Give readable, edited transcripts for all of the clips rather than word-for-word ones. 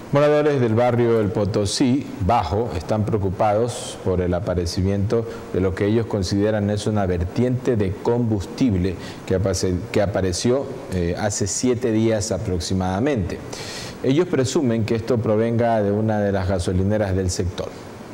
Moradores del barrio El Potosí Bajo están preocupados por el aparecimiento de lo que ellos consideran es una vertiente de combustible que apareció hace 7 días aproximadamente. Ellos presumen que esto provenga de una de las gasolineras del sector.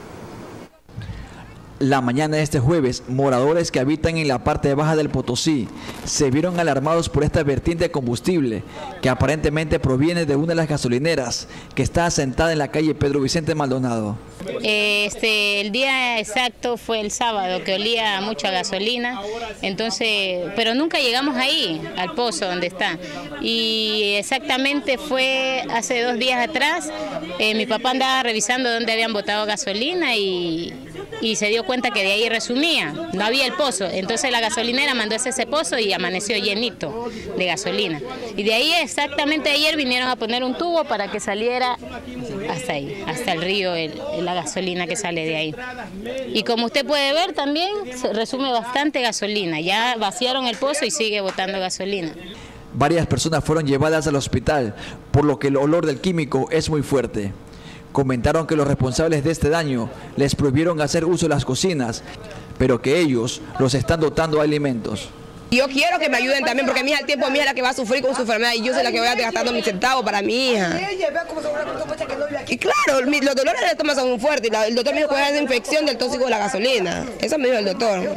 La mañana de este jueves, moradores que habitan en la parte baja del Potosí se vieron alarmados por esta vertiente de combustible que aparentemente proviene de una de las gasolineras que está asentada en la calle Pedro Vicente Maldonado. El día exacto fue el sábado, que olía mucho a gasolina, entonces, pero nunca llegamos ahí, al pozo donde está. Y exactamente fue hace 2 días atrás, mi papá andaba revisando dónde habían botado gasolina y se dio cuenta que de ahí resumía, no había el pozo. Entonces la gasolinera mandó ese pozo y amaneció llenito de gasolina. Y de ahí exactamente ayer vinieron a poner un tubo para que saliera hasta ahí, hasta el río, la gasolina que sale de ahí. Y como usted puede ver también, se resume bastante gasolina. Ya vaciaron el pozo y sigue botando gasolina. Varias personas fueron llevadas al hospital, por lo que el olor del químico es muy fuerte. Comentaron que los responsables de este daño les prohibieron hacer uso de las cocinas, pero que ellos los están dotando de alimentos. Yo quiero que me ayuden también, porque mi hija al tiempo mi hija es la que va a sufrir con su enfermedad y yo soy la que voy a estar gastando mis centavos para mi hija. Y claro, los dolores del estómago son muy fuertes y el doctor me dijo que es infección del tóxico de la gasolina. Eso me dijo el doctor.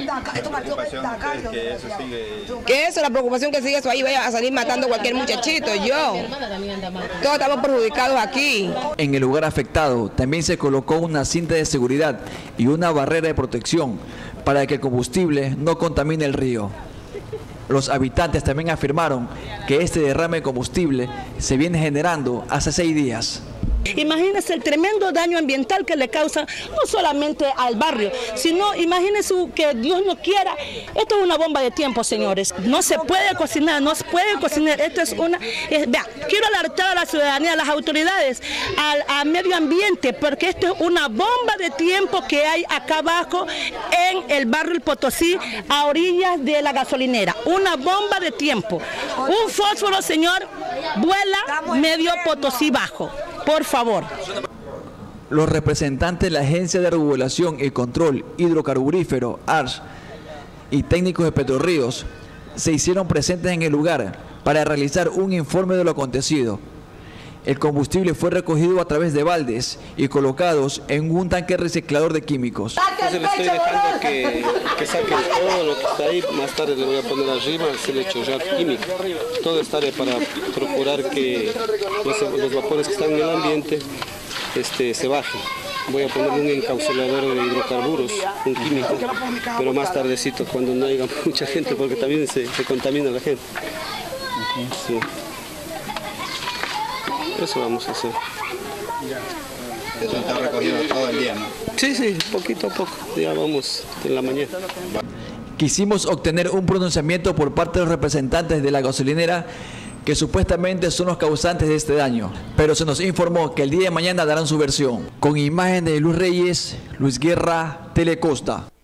Que eso, la preocupación que sigue eso ahí, vaya a salir matando a cualquier muchachito. Todos estamos perjudicados aquí. En el lugar afectado también se colocó una cinta de seguridad y una barrera de protección para que el combustible no contamine el río. Los habitantes también afirmaron que este derrame de combustible se viene generando hace 6 días. Imagínense el tremendo daño ambiental que le causa no solamente al barrio, sino imagínense que Dios no quiera, esto es una bomba de tiempo, señores. No se puede cocinar, no se puede cocinar. Esto es vea, quiero alertar a la ciudadanía, a las autoridades, al medio ambiente, porque esto es una bomba de tiempo que hay acá abajo en el barrio El Potosí, a orillas de la gasolinera. Una bomba de tiempo. Un fósforo, señor, vuela medio Potosí Bajo. Por favor. Los representantes de la Agencia de Regulación y Control Hidrocarburífero, ARS, y técnicos de Petroríos se hicieron presentes en el lugar para realizar un informe de lo acontecido. El combustible fue recogido a través de baldes y colocados en un tanque reciclador de químicos. Entonces le estoy dejando que saquen todo lo que está ahí, más tarde le voy a poner arriba, se le echo ya químico. Todo estaré para procurar que los vapores que están en el ambiente se bajen. Voy a poner un encapsulador de hidrocarburos, un químico, pero más tardecito, cuando no haya mucha gente, porque también se contamina la gente. Sí. Eso vamos a hacer. Eso está recogido todo el día, ¿no? Sí, poquito a poco, ya vamos en la mañana. Quisimos obtener un pronunciamiento por parte de los representantes de la gasolinera que supuestamente son los causantes de este daño, pero se nos informó que el día de mañana darán su versión. Con imagen de Luis Reyes, Luis Guerra, Telecosta.